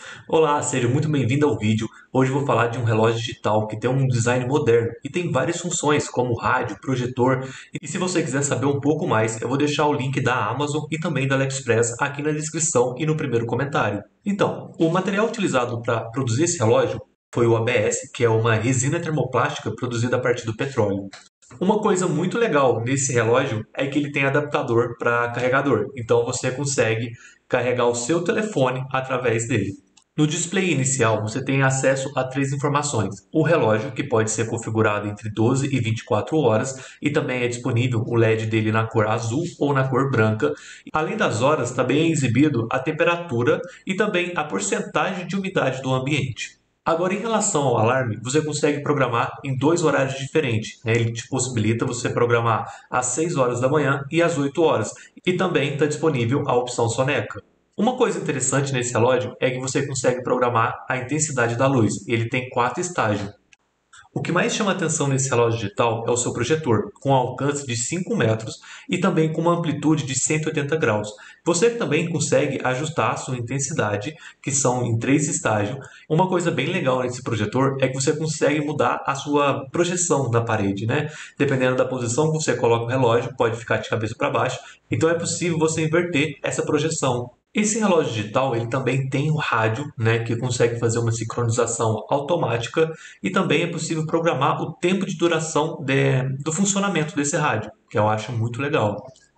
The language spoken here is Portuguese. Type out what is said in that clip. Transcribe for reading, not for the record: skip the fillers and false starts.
Olá, seja muito bem-vindo ao vídeo. Hoje eu vou falar de um relógio digital que tem um design moderno e tem várias funções como rádio, projetor. E se você quiser saber um pouco mais, eu vou deixar o link da Amazon e também da AliExpress aqui na descrição e no primeiro comentário. Então, o material utilizado para produzir esse relógio foi o ABS, que é uma resina termoplástica produzida a partir do petróleo. Uma coisa muito legal nesse relógio é que ele tem adaptador para carregador, então você consegue carregar o seu telefone através dele. No display inicial, você tem acesso a três informações: o relógio, que pode ser configurado entre 12 e 24 horas, e também é disponível o LED dele na cor azul ou na cor branca. Além das horas, também é exibido a temperatura e também a porcentagem de umidade do ambiente. Agora, em relação ao alarme, você consegue programar em dois horários diferentes, né? Ele te possibilita você programar às 6 horas da manhã e às 8 horas. E também está disponível a opção soneca. Uma coisa interessante nesse relógio é que você consegue programar a intensidade da luz. Ele tem quatro estágios. O que mais chama atenção nesse relógio digital é o seu projetor, com alcance de 5 metros e também com uma amplitude de 180 graus. Você também consegue ajustar a sua intensidade, que são em três estágios. Uma coisa bem legal nesse projetor é que você consegue mudar a sua projeção na parede, né? Dependendo da posição que você coloca o relógio, pode ficar de cabeça para baixo. Então é possível você inverter essa projeção. Esse relógio digital ele também tem o rádio, né, que consegue fazer uma sincronização automática e também é possível programar o tempo de duração do funcionamento desse rádio, que eu acho muito legal.